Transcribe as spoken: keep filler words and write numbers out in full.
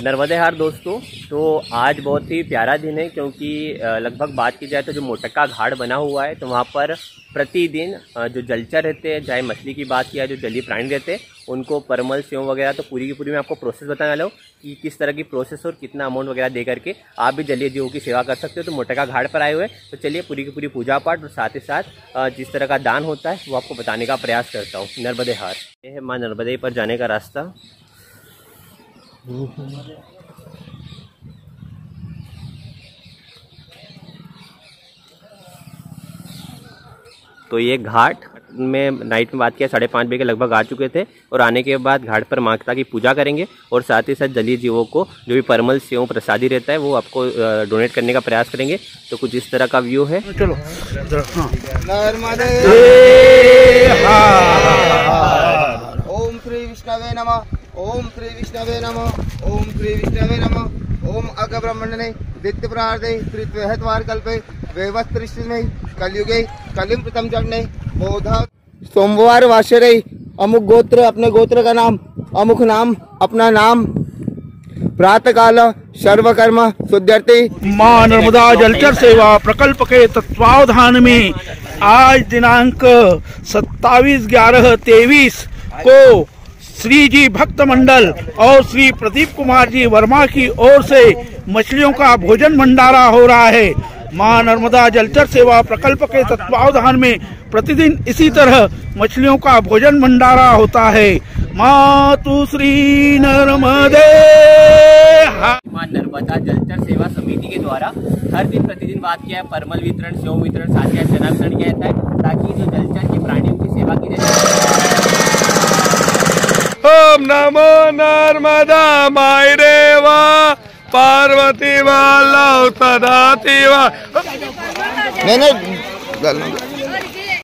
नर्मदे हार दोस्तों, तो आज बहुत ही प्यारा दिन है क्योंकि लगभग बात की जाए तो जो मोटक्का घाट बना हुआ है तो वहाँ पर प्रतिदिन जो जलचर रहते हैं, चाहे मछली की बात किया, जो जलीय प्राणी रहते हैं उनको परमल सेव वगैरह, तो पूरी की पूरी मैं आपको प्रोसेस बताने वाला हूँ कि किस तरह की प्रोसेस और कितना अमाउंट वगैरह दे करके आप भी जलीय जीवों की सेवा कर सकते हो। तो मोटक्का घाट पर आए हुए तो चलिए पूरी की पूरी पूजा पाठ और साथ ही साथ जिस तरह का दान होता है वो आपको बताने का प्रयास करता हूँ। नर्मदे हार, ये है माँ नर्मदे पर जाने का रास्ता। तो ये घाट में नाइट में बात किया साढ़े पाँच बजे के लगभग आ चुके थे और आने के बाद घाट पर माता की पूजा करेंगे और साथ ही साथ जलीय जीवों को जो भी परमल सेव प्रसादी रहता है वो आपको डोनेट करने का प्रयास करेंगे। तो कुछ इस तरह का व्यू है। चलो ओम श्री विष्णवे नमः, ओम श्री विष्णवे नमः, ओम श्री विष्णवे नमः, ओम अग ब्रह्मण्डने दित्य प्रार्थे त्रित्वहत्वार कल्पे वेवस्त्रिष्मे कलयुगे कलिम प्रथम चरणे बोधा। सोमवार वाशरे अमुक गोत्र, अपने गोत्र का नाम, अमुक नाम, अपना नाम, प्रातः काल सर्वकर्म शुद्ध्यर्थे। मां नर्मदा जलचर सेवा प्रकल्प के तत्वावधान में आज दिनांक सत्ताईस ग्यारह तेईस को श्री जी भक्त मंडल और श्री प्रदीप कुमार जी वर्मा की ओर से मछलियों का भोजन भंडारा हो रहा है। मां नर्मदा जलचर सेवा प्रकल्प के तत्वावधान में प्रतिदिन इसी तरह मछलियों का भोजन भंडारा होता है। मातु श्री नर्मदे। मां नर्मदा जलचर सेवा समिति के द्वारा हर दिन प्रतिदिन बात किया है परमल वितरण, सेव वितरण, साथ ही चना वितरण किया जाता है ताकि जो जलचर के प्राणियों की सेवा की जाए। ओम नमो नर्मदा मायरेवा पार्वती वाला तदाती वा। नहीं नहीं